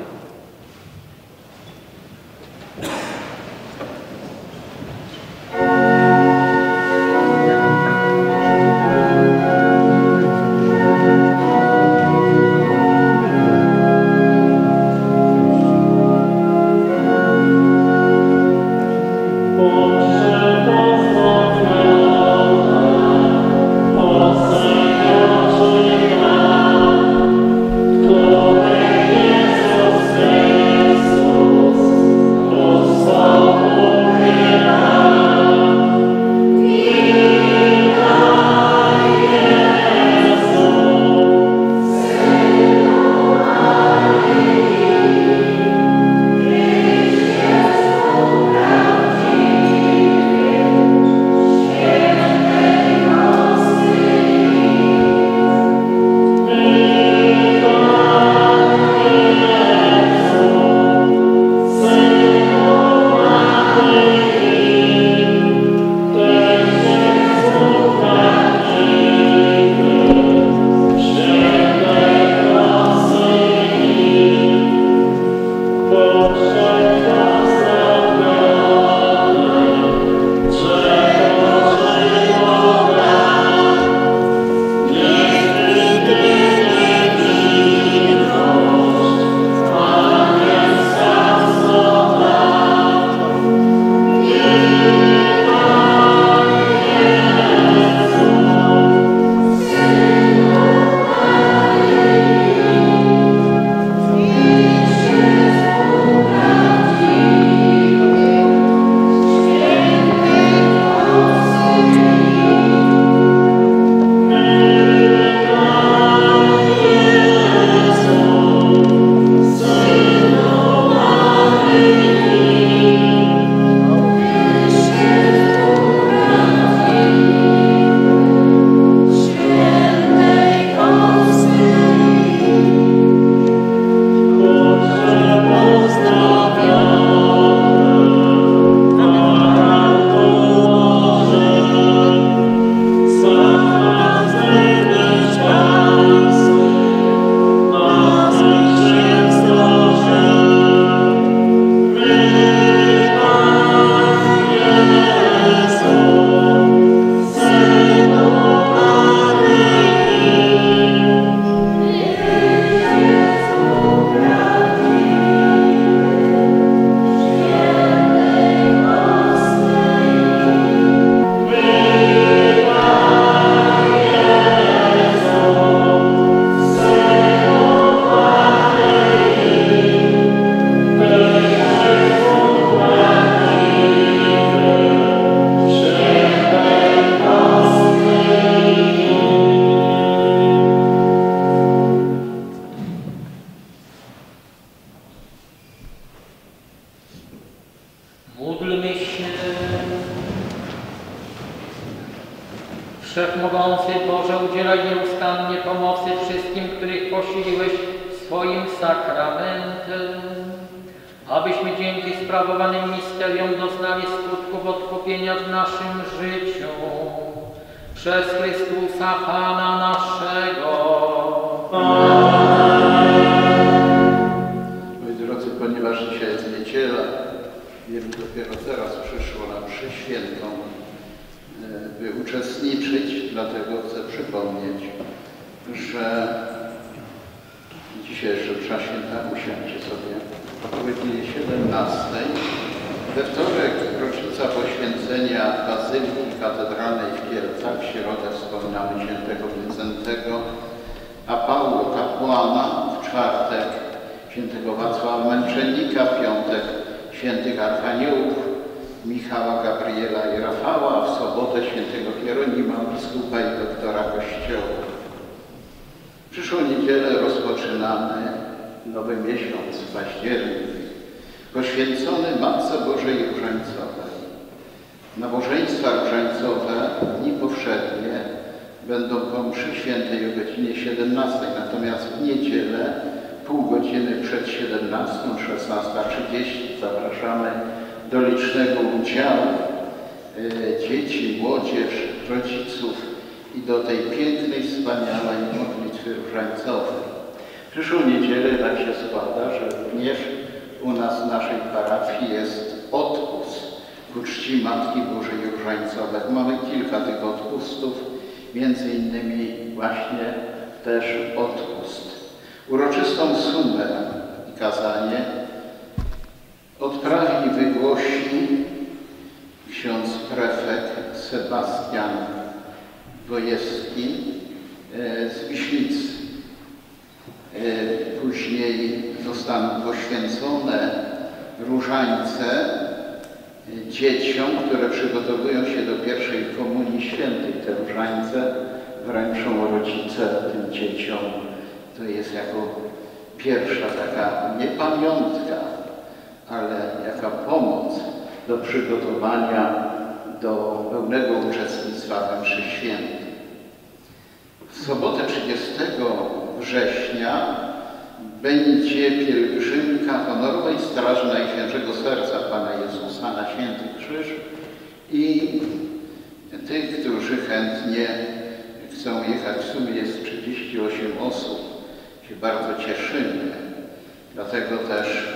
Boże, pozwól nam, mocy Boże, udzielaj nieustannie pomocy wszystkim, których posiliłeś swoim sakramentem, abyśmy dzięki sprawowanym misteriom doznali skutków odkupienia w naszym życiu. Przez Chrystusa Pana naszego. Moi drodzy, ponieważ dzisiaj jest niedziela, wiem, dopiero teraz przyszło na mszę świętą, by uczestniczyć, dlatego chcę przypomnieć, że w dzisiejszym msza święta usiądźcie sobie o godzinie 17. We wtorek rocznica poświęcenia Bazyliki Katedralnej w Kielcach. W środę wspominamy świętego Wincentego, a Pawła Kapłana. W czwartek świętego Wacława Męczennika. W piątek świętych Archaniołów Michała, Gabriela i Rafała. W sobotę świętego Hieronima, biskupa i doktora Kościoła. W przyszłą niedzielę rozpoczynamy nowy miesiąc, październik, poświęcony Matce Bożej Różańcowej. Nabożeństwa różańcowe w dni powszednie będą po mszy świętej o godzinie 17, natomiast w niedzielę pół godziny przed 17, 16:30 zapraszamy do licznego udziału dzieci, młodzież, rodziców i do tej pięknej, wspaniałej modlitwy różańcowej. W przyszłą niedzielę tak się składa, że również u nas w naszej parafii jest odpust ku czci Matki Bożej Różańcowej. Mamy kilka tych odpustów, między innymi właśnie też odpust. Uroczystą sumę i kazanie odprawi i wygłosi ksiądz prefekt Sebastian Wojewski z Wiśnicy. Później zostaną poświęcone różańce dzieciom, które przygotowują się do pierwszej komunii świętej. Te różańce wręczą rodzice tym dzieciom. To jest jako pierwsza taka nie pamiątka, ale jaka pomoc do przygotowania do pełnego uczestnictwa we mszy świętej. W sobotę 30 września będzie pielgrzymka honorowej Straży Najświętszego Serca Pana Jezusa na Święty Krzyż i tych, którzy chętnie chcą jechać, w sumie jest 38 osób, się bardzo cieszymy. Dlatego też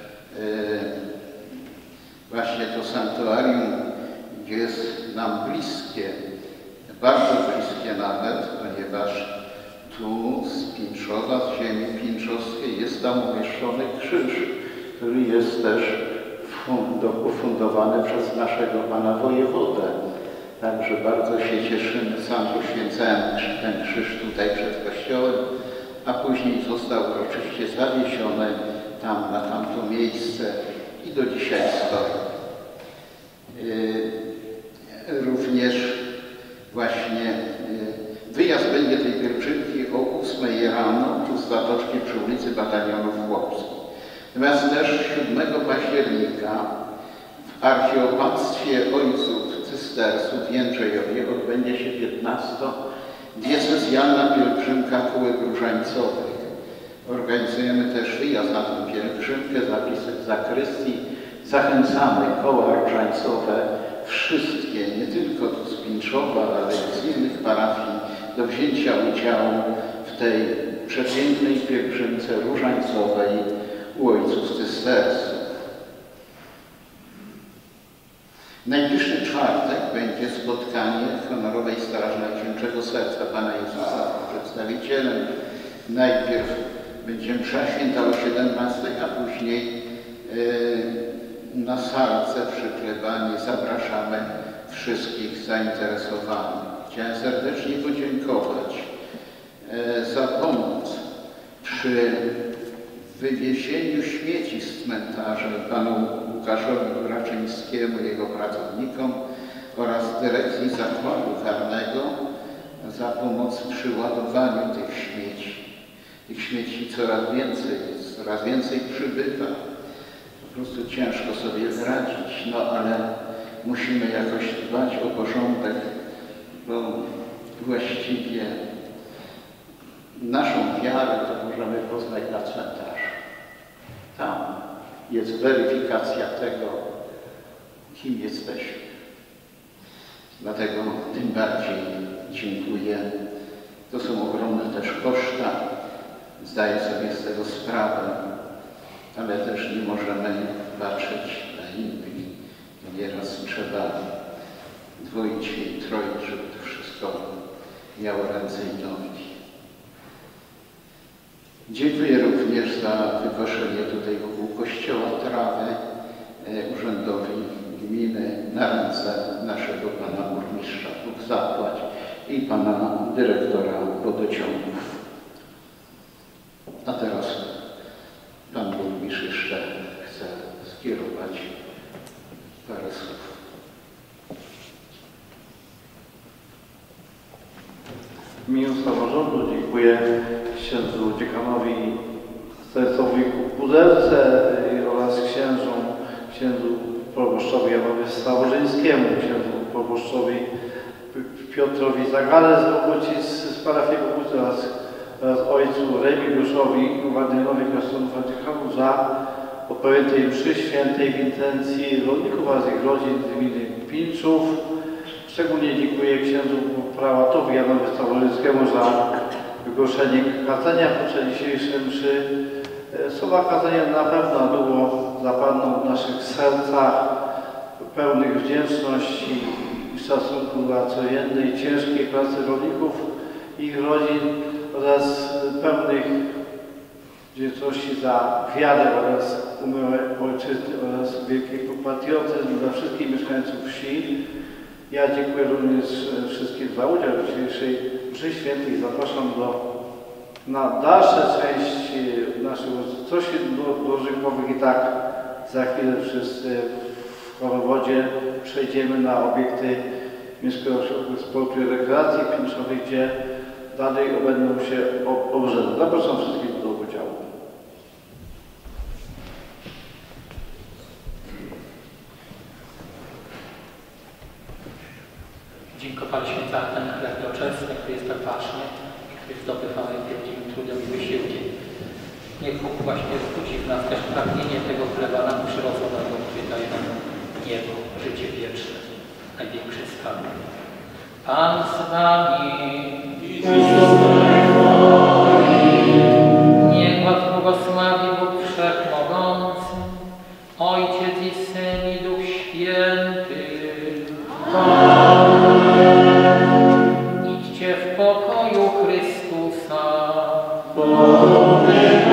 właśnie to sanktuarium jest nam bliskie, bardzo bliskie nawet, ponieważ tu z Pińczowa, z ziemi pińczowskiej jest tam umieszczony krzyż, który jest też ufundowany przez naszego Pana Wojewodę. Także bardzo się cieszymy. Sam poświęcałem ten krzyż tutaj przed kościołem, a później został oczywiście zawieziony tam, na tamto miejsce i do dzisiaj stoi. Również właśnie wyjazd będzie tej pielgrzymki o 8 rano, tu z zatoczki przy ulicy Batalionów Chłopskich. Natomiast też 7 października w archiopastwie ojców cystersów w Jędrzejowie odbędzie się 15-diecezjalna pielgrzymka kółek różańcowych. Organizujemy też wyjazd na tę pielgrzymkę, zapisy w zakrystii. Zachęcamy koła różańcowe, wszystkie, nie tylko tu z Pińczowa, ale i z innych parafii, do wzięcia udziału w tej przepięknej pielgrzymce różańcowej u ojców cystersów. Najbliższy czwartek będzie spotkanie honorowej Straży Najświętszego Serca Pana Jezusa z przedstawicielem. Najpierw będzie msza święta o 17, a później na salce przy plebanii zapraszamy wszystkich zainteresowanych. Chciałem serdecznie podziękować za pomoc przy wywiezieniu śmieci z cmentarza panu Łukaszowi Raczyńskiemu, jego pracownikom oraz dyrekcji zakładu karnego za pomoc przy ładowaniu tych śmieci. Tych śmieci coraz więcej przybywa. Po prostu ciężko sobie radzić, no ale musimy jakoś dbać o porządek, bo właściwie naszą wiarę to możemy poznać na cmentarzu. Tam jest weryfikacja tego, kim jesteśmy. Dlatego tym bardziej dziękuję. To są ogromne też koszta. Zdaję sobie z tego sprawę, ale też nie możemy patrzeć na innych. Nieraz trzeba dwoić i troić, żeby to wszystko miało ręce i nogi. Dziękuję również za wykoszenie tutaj wokół kościoła trawy urzędowi gminy na ręce naszego pana burmistrza. Bóg zapłać i pana dyrektora wodociągów. A teraz pan burmistrz jeszcze chce skierować parę słów. W imieniu samorządu dziękuję księdzu dziekanowi Stanisławowi Kudelce oraz księdzu proboszczowi Janowi Staworzyńskiemu, księdzu proboszczowi Piotrowi Zagale z Bogucic z parafii Bogucic oraz ojcu Remigiuszowi Władimirowi Kościołu Franciszkanu za odpowiedniej mszy świętej w intencji rolników oraz ich rodzin z gminy Pilczów. Szczególnie dziękuję księdzu prałatowi Janowi Staworzyńskiemu za wygłoszenie kazania podczas dzisiejszej mszy. Słowa kazania na pewno było zapadną w naszych sercach pełnych wdzięczności i szacunku dla codziennej, ciężkiej pracy rolników, ich rodzin oraz pełnych wdzięczności za wiarę oraz umowę ojczyzny oraz wielkiego patriotyzmu dla wszystkich mieszkańców wsi. Ja dziękuję również wszystkim za udział w dzisiejszej mszy świętej i zapraszam na dalsze części naszych uroczystości dożynkowych i tak za chwilę wszyscy w Chorowodzie przejdziemy na obiekty Miejskiego Ośrodka Sportu i Rekreacji Pilczowej, gdzie dalej odbędą się obrzędy. Zapraszam wszystkich do udziału. Dziękowaliśmy za ten chleb doczesny, który jest tak ważny i który zdobywamy wielkim trudem i wysiłkiem. Niech Bóg właśnie wzbudzi w nas też pragnienie tego chleba nadprzyrodzonego, który daje nam niebo, życie wieczne, największy skarb. Pan z wami. Niech was błogosławi Bóg Wszechmogący, Ojciec i Syn i Duch Święty. Idźcie w pokoju Chrystusa.